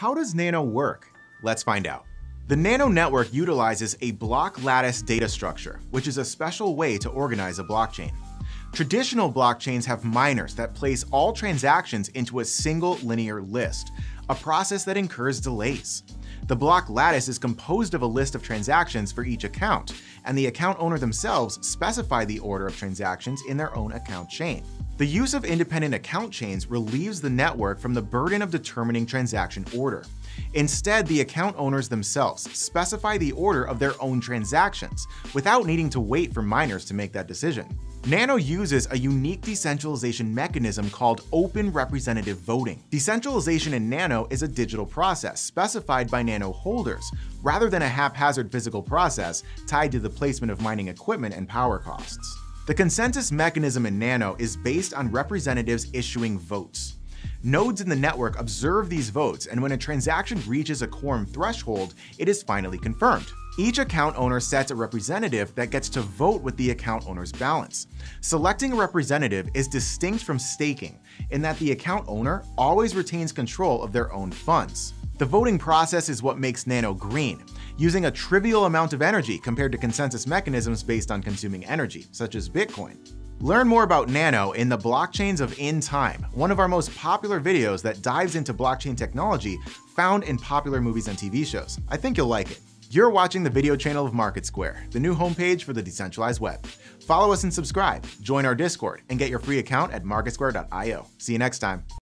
How does Nano work? Let's find out. The Nano network utilizes a block-lattice data structure, which is a special way to organize a blockchain. Traditional blockchains have miners that place all transactions into a single linear list, a process that incurs delays. The block lattice is composed of a list of transactions for each account, and the account owner themselves specify the order of transactions in their own account chain. The use of independent account chains relieves the network from the burden of determining transaction order. Instead, the account owners themselves specify the order of their own transactions without needing to wait for miners to make that decision. Nano uses a unique decentralization mechanism called open representative voting. Decentralization in Nano is a digital process specified by Nano holders, rather than a haphazard physical process tied to the placement of mining equipment and power costs. The consensus mechanism in Nano is based on representatives issuing votes. Nodes in the network observe these votes, and when a transaction reaches a quorum threshold, it is finally confirmed. Each account owner sets a representative that gets to vote with the account owner's balance. Selecting a representative is distinct from staking in that the account owner always retains control of their own funds. The voting process is what makes Nano green, using a trivial amount of energy compared to consensus mechanisms based on consuming energy, such as Bitcoin. Learn more about Nano in the Blockchains of In Time, one of our most popular videos that dives into blockchain technology found in popular movies and TV shows. I think you'll like it. You're watching the video channel of MarketSquare, the new homepage for the decentralized web. Follow us and subscribe, join our Discord, and get your free account at marketsquare.io. See you next time.